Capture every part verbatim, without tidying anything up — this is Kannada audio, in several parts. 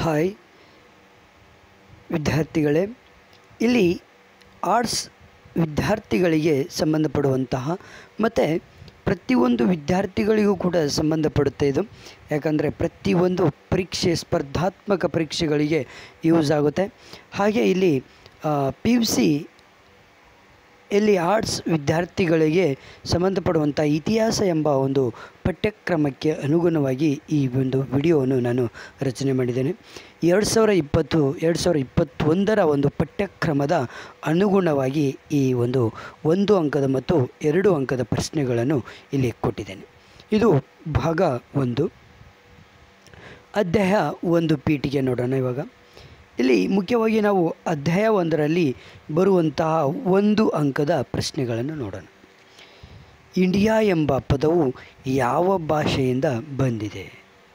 ಹಾಯ್ ವಿದ್ಯಾರ್ಥಿಗಳೇ, ಇಲ್ಲಿ ಆರ್ಟ್ಸ್ ವಿದ್ಯಾರ್ಥಿಗಳಿಗೆ ಸಂಬಂಧಪಡುವಂತಹ ಮತ್ತು ಪ್ರತಿಯೊಂದು ವಿದ್ಯಾರ್ಥಿಗಳಿಗೂ ಕೂಡ ಸಂಬಂಧಪಡುತ್ತೆ ಇದು. ಯಾಕಂದರೆ ಪ್ರತಿಯೊಂದು ಪರೀಕ್ಷೆ ಸ್ಪರ್ಧಾತ್ಮಕ ಪರೀಕ್ಷೆಗಳಿಗೆ ಯೂಸ್ ಆಗುತ್ತೆ. ಹಾಗೆ ಇಲ್ಲಿ ಪಿ ಯು ಸಿ ಇಲ್ಲಿ ಆರ್ಟ್ಸ್ ವಿದ್ಯಾರ್ಥಿಗಳಿಗೆ ಸಂಬಂಧಪಡುವಂಥ ಇತಿಹಾಸ ಎಂಬ ಒಂದು ಪಠ್ಯಕ್ರಮಕ್ಕೆ ಅನುಗುಣವಾಗಿ ಈ ಒಂದು ವಿಡಿಯೋವನ್ನು ನಾನು ರಚನೆ ಮಾಡಿದ್ದೇನೆ. ಎರಡು ಸಾವಿರ ಇಪ್ಪತ್ತು ಎರಡು ಸಾವಿರ ಇಪ್ಪತ್ತೊಂದರ ಒಂದು ಪಠ್ಯಕ್ರಮದ ಅನುಗುಣವಾಗಿ ಈ ಒಂದು ಒಂದು ಅಂಕದ ಮತ್ತು ಎರಡು ಅಂಕದ ಪ್ರಶ್ನೆಗಳನ್ನು ಇಲ್ಲಿ ಕೊಟ್ಟಿದ್ದೇನೆ. ಇದು ಭಾಗ ಒಂದು. ಅಧ್ಯಾಯ ಒಂದು ಪೀಠಿಗೆ ನೋಡೋಣ. ಇವಾಗ ಇಲ್ಲಿ ಮುಖ್ಯವಾಗಿ ನಾವು ಅಧ್ಯಾಯ ಒಂದರಲ್ಲಿ ಬರುವಂತಹ ಒಂದು ಅಂಕದ ಪ್ರಶ್ನೆಗಳನ್ನು ನೋಡೋಣ. ಇಂಡಿಯಾ ಎಂಬ ಪದವು ಯಾವ ಭಾಷೆಯಿಂದ ಬಂದಿದೆ?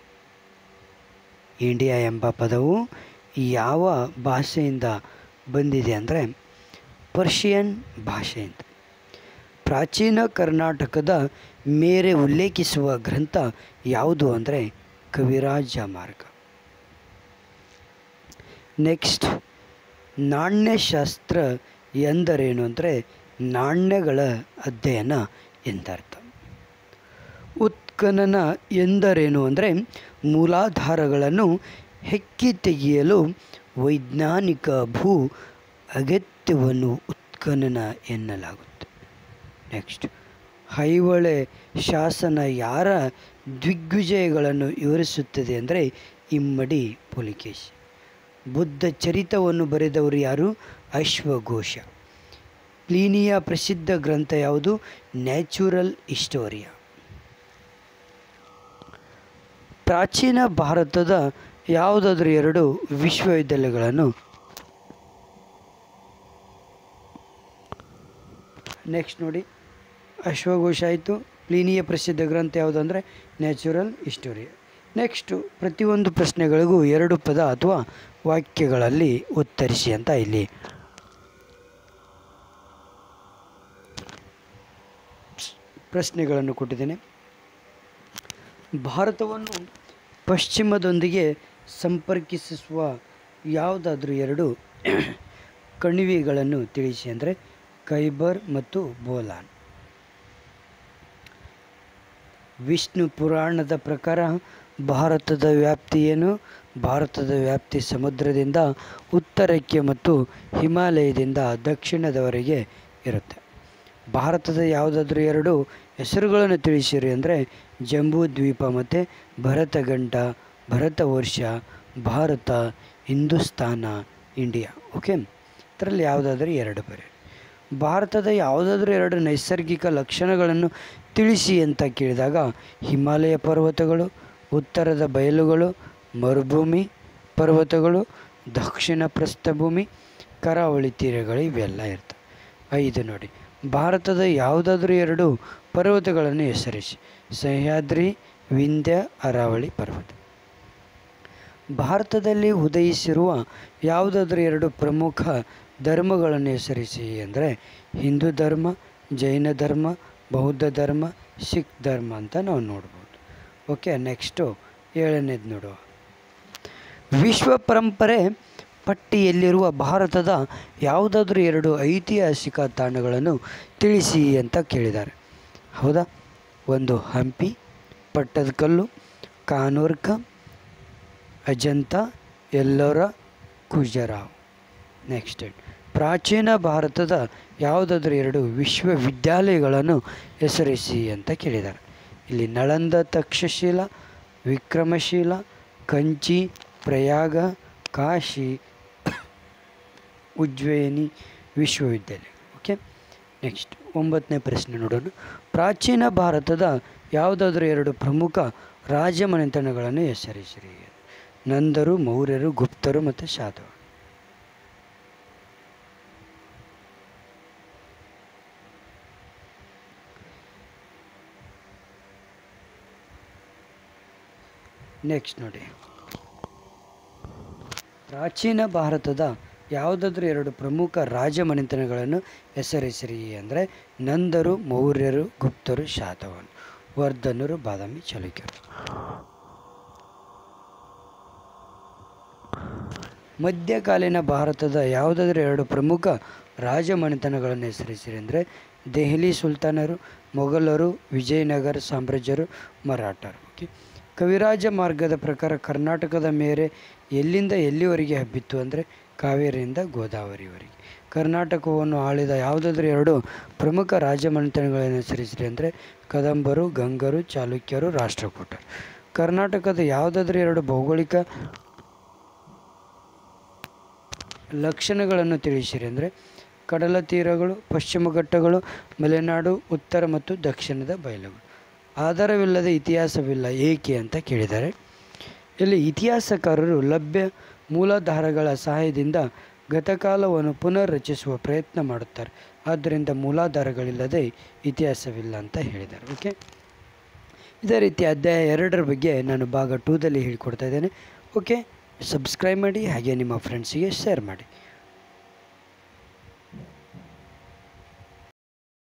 ಇಂಡಿಯಾ ಎಂಬ ಪದವು ಯಾವ ಭಾಷೆಯಿಂದ ಬಂದಿದೆ ಅಂದರೆ ಪರ್ಷಿಯನ್ ಭಾಷೆಯಿಂದ. ಪ್ರಾಚೀನ ಕರ್ನಾಟಕದ ಮೇರೆ ಉಲ್ಲೇಖಿಸುವ ಗ್ರಂಥ ಯಾವುದು ಅಂದರೆ ಕವಿರಾಜ ಮಾರ್ಗ. ನೆಕ್ಸ್ಟ್, ನಾಣ್ಯಶಾಸ್ತ್ರ ಎಂದರೇನು ಅಂದರೆ ನಾಣ್ಯಗಳ ಅಧ್ಯಯನ ಎಂದರ್ಥ. ಉತ್ಖನನ ಎಂದರೇನು ಅಂದರೆ ಮೂಲಾಧಾರಗಳನ್ನು ಹೆಕ್ಕಿ ತೆಗೆಯಲು ವೈಜ್ಞಾನಿಕ ಭೂ ಅಗತ್ಯವನ್ನು ಉತ್ಖನನ ಎನ್ನಲಾಗುತ್ತೆ. ನೆಕ್ಸ್ಟ್, ಐಹೊಳೆ ಶಾಸನ ಯಾರ ದಿಗ್ವಿಜಯಗಳನ್ನು ವಿವರಿಸುತ್ತದೆ ಅಂದರೆ ಇಮ್ಮಡಿ ಪುಲಿಕೇಶಿ. ಬುದ್ಧ ಚರಿತವನ್ನು ಬರೆದವರು ಯಾರು? ಅಶ್ವಘೋಷ. ಪ್ಲೀನಿಯ ಪ್ರಸಿದ್ಧ ಗ್ರಂಥ ಯಾವುದು? Natural Historia. ಪ್ರಾಚೀನ ಭಾರತದ ಯಾವುದಾದ್ರೂ ಎರಡು ವಿಶ್ವವಿದ್ಯಾಲಯಗಳನ್ನು ನೆಕ್ಸ್ಟ್ ನೋಡಿ, ಅಶ್ವಘೋಷ ಆಯಿತು. ಪ್ಲೀನಿಯ ಪ್ರಸಿದ್ಧ ಗ್ರಂಥ ಯಾವುದು ಅಂದರೆ ನ್ಯಾಚುರಲ್ ಹಿಸ್ಟೋರಿಯಾ. ನೆಕ್ಸ್ಟು ಪ್ರತಿಯೊಂದು ಪ್ರಶ್ನೆಗಳಿಗೂ ಎರಡು ಪದ ಅಥವಾ ವಾಕ್ಯಗಳಲ್ಲಿ ಉತ್ತರಿಸಿ ಅಂತ ಇಲ್ಲಿ ಪ್ರಶ್ನೆಗಳನ್ನು ಕೊಟ್ಟಿದ್ದೇನೆ. ಭಾರತವನ್ನು ಪಶ್ಚಿಮದೊಂದಿಗೆ ಸಂಪರ್ಕಿಸುವ ಯಾವುದಾದ್ರೂ ಎರಡು ಕಣಿವೆಗಳನ್ನು ತಿಳಿಸಿ ಅಂದರೆ ಖೈಬರ್ ಮತ್ತು ಬೋಲಾನ್. ವಿಷ್ಣು ಪುರಾಣದ ಪ್ರಕಾರ ಭಾರತದ ವ್ಯಾಪ್ತಿ ಏನು? ಭಾರತದ ವ್ಯಾಪ್ತಿ ಸಮುದ್ರದಿಂದ ಉತ್ತರಕ್ಕೆ ಮತ್ತು ಹಿಮಾಲಯದಿಂದ ದಕ್ಷಿಣದವರೆಗೆ ಇರುತ್ತೆ. ಭಾರತದ ಯಾವುದಾದ್ರೂ ಎರಡು ಹೆಸರುಗಳನ್ನು ತಿಳಿಸಿರಿ ಅಂದರೆ ಜಂಬೂ ದ್ವೀಪ ಮತ್ತು ಭರತಗಂಡ, ಭರತವರ್ಷ, ಭಾರತ, ಹಿಂದೂಸ್ತಾನ, ಇಂಡಿಯಾ. ಓಕೆ, ಇದರಲ್ಲಿ ಯಾವುದಾದ್ರೂ ಎರಡು ಬರೆ. ಭಾರತದ ಯಾವುದಾದ್ರೂ ಎರಡು ನೈಸರ್ಗಿಕ ಲಕ್ಷಣಗಳನ್ನು ತಿಳಿಸಿ ಅಂತ ಕೇಳಿದಾಗ ಹಿಮಾಲಯ ಪರ್ವತಗಳು, ಉತ್ತರದ ಬಯಲುಗಳು, ಮರುಭೂಮಿ ಪರ್ವತಗಳು, ದಕ್ಷಿಣ ಪ್ರಸ್ಥಭೂಮಿ, ಕರಾವಳಿ ತೀರಗಳು ಇವೆಲ್ಲ ಇರ್ತವೆ. ಐದು ನೋಡಿ, ಭಾರತದ ಯಾವುದಾದ್ರೂ ಎರಡು ಪರ್ವತಗಳನ್ನು ಹೆಸರಿಸಿ. ಸಹ್ಯಾದ್ರಿ, ವಿಂಧ್ಯ, ಅರಾವಳಿ ಪರ್ವತ. ಭಾರತದಲ್ಲಿ ಉದಯಿಸಿರುವ ಯಾವುದಾದ್ರೂ ಎರಡು ಪ್ರಮುಖ ಧರ್ಮಗಳನ್ನು ಹೆಸರಿಸಿ ಅಂದರೆ ಹಿಂದೂ ಧರ್ಮ, ಜೈನ ಧರ್ಮ, ಬೌದ್ಧ ಧರ್ಮ, ಸಿಖ್ ಧರ್ಮ ಅಂತ ನಾವು ನೋಡ್ಬೋದು. ಓಕೆ, ನೆಕ್ಸ್ಟು ಏಳನೇದು ನೋಡುವ. ವಿಶ್ವ ಪರಂಪರೆ ಪಟ್ಟಿಯಲ್ಲಿರುವ ಭಾರತದ ಯಾವುದಾದ್ರೂ ಎರಡು ಐತಿಹಾಸಿಕ ತಾಣಗಳನ್ನು ತಿಳಿಸಿ ಅಂತ ಕೇಳಿದ್ದಾರೆ. ಹೌದಾ? ಒಂದು ಹಂಪಿ, ಪಟ್ಟದಕಲ್ಲು, ಕಾನೂರ್ಕ, ಅಜಂತ, ಎಲ್ಲೋರ, ಖಜುರಾಹೋ. ನೆಕ್ಸ್ಟ್, ಪ್ರಾಚೀನ ಭಾರತದ ಯಾವುದಾದ್ರೂ ಎರಡು ವಿಶ್ವವಿದ್ಯಾಲಯಗಳನ್ನು ಹೆಸರಿಸಿ ಅಂತ ಕೇಳಿದ್ದಾರೆ. ಇಲ್ಲಿ ನಳಂದ ತಕ್ಷಶಿಲಾ, ವಿಕ್ರಮಶಿಲ, ಕಂಚಿ, ಪ್ರಯಾಗ, ಕಾಶಿ, ಉಜ್ಜಯಿನಿ ವಿಶ್ವವಿದ್ಯಾಲಯ. ಓಕೆ, ನೆಕ್ಸ್ಟ್ ಒಂಬತ್ತನೇ ಪ್ರಶ್ನೆ ನೋಡೋಣ. ಪ್ರಾಚೀನ ಭಾರತದ ಯಾವುದಾದ್ರೂ ಎರಡು ಪ್ರಮುಖ ರಾಜಮನೆತನಗಳನ್ನು ಹೆಸರಿಸಿರಿ. ನಂದರು, ಮೌರ್ಯರು, ಗುಪ್ತರು ಮತ್ತು ಶಾತವಾಹನ. ನೆಕ್ಸ್ಟ್ ನೋಡಿ, ಪ್ರಾಚೀನ ಭಾರತದ ಯಾವುದಾದ್ರೂ ಎರಡು ಪ್ರಮುಖ ರಾಜಮನೆತನಗಳನ್ನು ಹೆಸರಿಸಿರಿ ಅಂದರೆ ನಂದರು, ಮೌರ್ಯರು, ಗುಪ್ತರು, ಶಾತವಾಹನ. ವರ್ಧನರು, ಬಾದಾಮಿ, ಚಾಲುಕ್ಯರು. ಮಧ್ಯಕಾಲೀನ ಭಾರತದ ಯಾವುದಾದ್ರೂ ಎರಡು ಪ್ರಮುಖ ರಾಜಮನೆತನಗಳನ್ನು ಹೆಸರಿಸಿರಿ ಅಂದರೆ ದೆಹಲಿ ಸುಲ್ತಾನರು, ಮೊಘಲರು, ವಿಜಯನಗರ ಸಾಮ್ರಾಜ್ಯರು, ಮರಾಠರು. ಓಕೆ. ಕವಿರಾಜ ಮಾರ್ಗದ ಪ್ರಕಾರ ಕರ್ನಾಟಕದ ಮೇರೆ ಎಲ್ಲಿಂದ ಎಲ್ಲಿವರೆಗೆ ಹಬ್ಬಿತ್ತು ಅಂದರೆ ಕಾವೇರಿಯಿಂದ ಗೋದಾವರಿವರೆಗೆ. ಕರ್ನಾಟಕವನ್ನು ಆಳಿದ ಯಾವುದಾದ್ರೂ ಎರಡು ಪ್ರಮುಖ ರಾಜಮನೆತನಗಳನ್ನು ಹೆಸರಿಸಿರಿ ಅಂದರೆ ಕದಂಬರು, ಗಂಗರು, ಚಾಲುಕ್ಯರು, ರಾಷ್ಟ್ರಕೂಟರು. ಕರ್ನಾಟಕದ ಯಾವುದಾದ್ರೂ ಎರಡು ಭೌಗೋಳಿಕ ಲಕ್ಷಣಗಳನ್ನು ತಿಳಿಸಿರಿ ಅಂದರೆ ಕಡಲ ತೀರಗಳು, ಪಶ್ಚಿಮ ಘಟ್ಟಗಳು, ಮಲೆನಾಡು, ಉತ್ತರ ಮತ್ತು ದಕ್ಷಿಣದ ಬಯಲುಗಳು. ಆಧಾರವಿಲ್ಲದೆ ಇತಿಹಾಸವಿಲ್ಲ ಏಕೆ ಅಂತ ಕೇಳಿದ್ದಾರೆ. ಇಲ್ಲಿ ಇತಿಹಾಸಕಾರರು ಲಭ್ಯ ಮೂಲಾಧಾರಗಳ ಸಹಾಯದಿಂದ ಗತಕಾಲವನ್ನು ಪುನರ್ ರಚಿಸುವ ಪ್ರಯತ್ನ ಮಾಡುತ್ತಾರೆ. ಆದ್ದರಿಂದ ಮೂಲಾಧಾರಗಳಿಲ್ಲದೆ ಇತಿಹಾಸವಿಲ್ಲ ಅಂತ ಹೇಳಿದ್ದಾರೆ. ಓಕೆ. ಇದೇ ರೀತಿ ಅಧ್ಯಾಯ ಎರಡರ ಬಗ್ಗೆ ನಾನು ಭಾಗ ಟೂದಲ್ಲಿ ಹೇಳಿಕೊಡ್ತಾ ಇದ್ದೇನೆ. ಓಕೆ. ಸಬ್ಸ್ಕ್ರೈಬ್ ಮಾಡಿ, ಹಾಗೆ ನಿಮ್ಮ ಫ್ರೆಂಡ್ಸಿಗೆ ಶೇರ್ ಮಾಡಿ.